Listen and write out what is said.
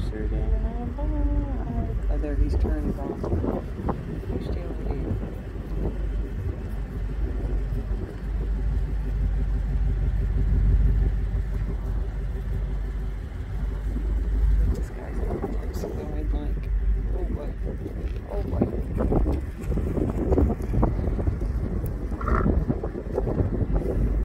closer than I like. Oh, there, he's turned off. You stay over here. This guy's going like, oh boy, oh boy.